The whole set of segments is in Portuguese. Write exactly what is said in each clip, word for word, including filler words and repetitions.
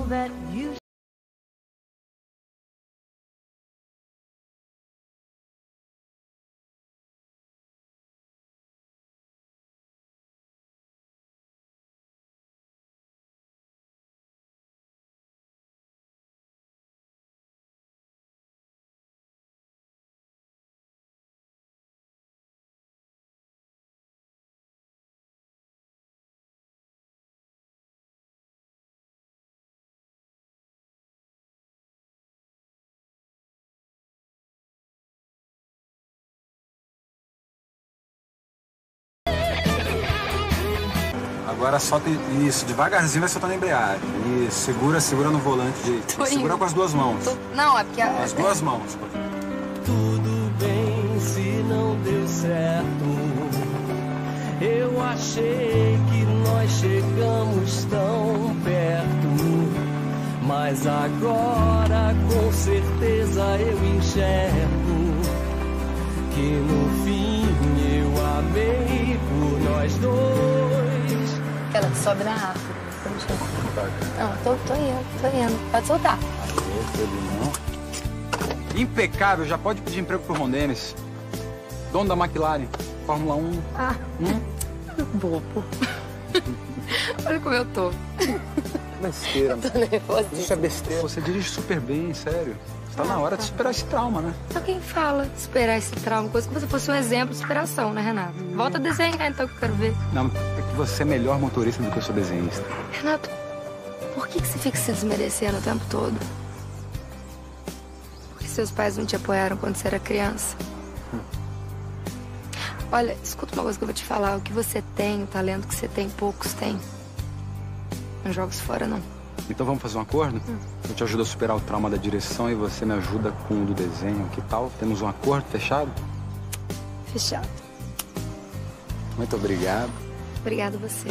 know that you... Agora solta isso, devagarzinho vai soltando a embreagem. Isso, segura, segura no volante direito. Tô Segura indo. com as duas mãos. Tô... Não, é porque... Com as duas mãos. Tudo bem se não deu certo. Eu achei que nós chegamos tão perto, mas agora com certeza eu enxergo que no fim eu amei por nós dois. Ela sobe na África. Não, tô, tô indo, tô indo. Pode soltar. Impecável, já pode pedir emprego pro Ron Dennis. Dono da McLaren, Fórmula um. Ah, Hum? bobo. Olha como eu tô. Besteira. Tô nervosa. Isso é besteira. Você dirige super bem, sério. Tá na hora de superar esse trauma, né? Só quem fala superar esse trauma, coisa que você fosse um exemplo de superação, né, Renato? Volta a desenhar, então, que eu quero ver. Não, é que você é melhor motorista do que eu sou desenhista. Renato, por que, que você fica se desmerecendo o tempo todo? Porque seus pais não te apoiaram quando você era criança. Hum. Olha, escuta uma coisa que eu vou te falar. O que você tem, o talento que você tem, poucos têm. Não joga isso fora, não. Então vamos fazer um acordo? Hum. Eu te ajudo a superar o trauma da direção e você me ajuda com o do desenho. Que tal? Temos um acordo fechado? Fechado. Muito obrigado. Obrigada a você.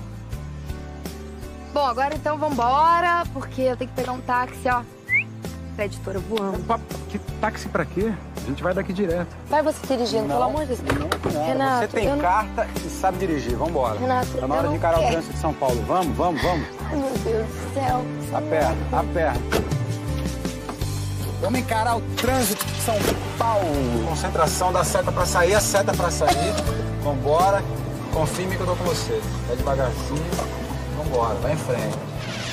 Bom, agora então vambora, porque eu tenho que pegar um táxi, ó. Pra editora voando. Que táxi pra quê? A gente vai daqui direto. Vai você dirigindo, pelo amor de Deus. Não, não. Renato, você tem eu não- carta e sabe dirigir. Vambora. Renato, tá na eu hora não de encarar quero. o trânsito de São Paulo. Vamos, vamos, vamos. Ai, meu Deus do céu. Aperta, aperta. Vamos encarar o trânsito de São Paulo. Concentração, dá seta pra sair, a seta pra sair. Vambora. Confia em mim que eu tô com você. Vai devagarzinho. Vambora, vai em frente.